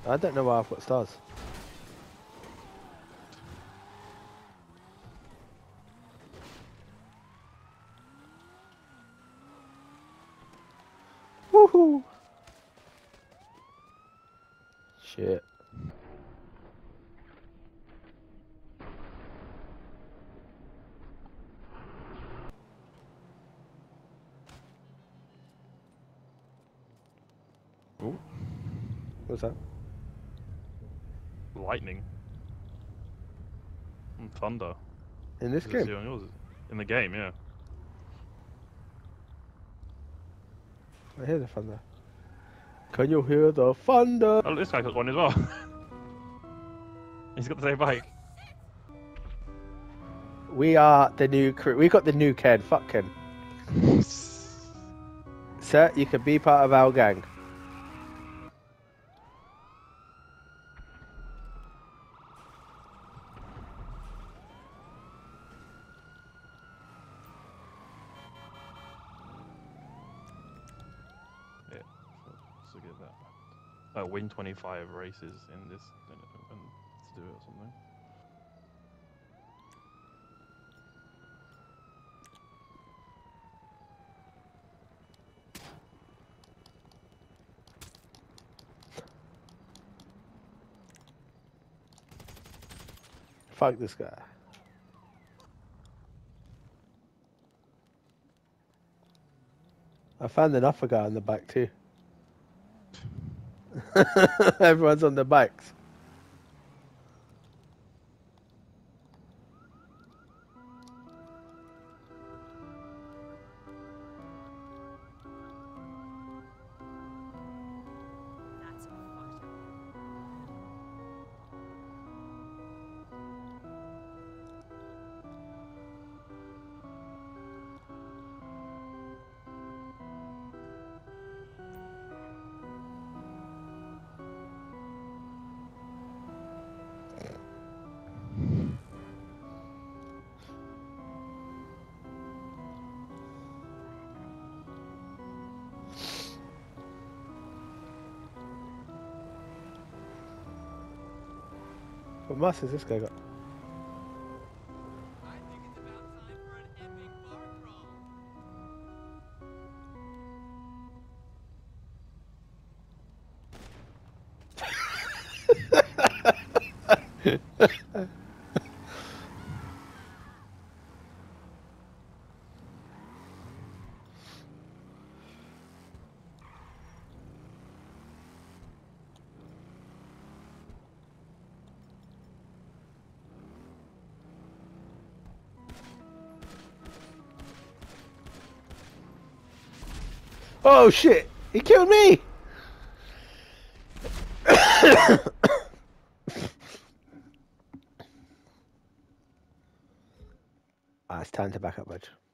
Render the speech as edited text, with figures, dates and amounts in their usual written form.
I don't know why I've got stars. Woohoo! Shit. Ooh. What's that? Lightning. And thunder. In this Does it see game? on yours? In the game, yeah. I hear the thunder. Can you hear the thunder? Oh, this guy got one as well. He's got the same bike. We are the new crew. We got the new Ken. Fuck Ken. Sir, you can be part of our gang. Yeah, so get that. Win 25 races in this, and to do it or something. Fuck this guy. I found another guy on the bike too. Everyone's on the bikes. What mass has this guy got? I think it's about time for an epic bar crawl. Oh shit! He killed me! It's time to back up, bud.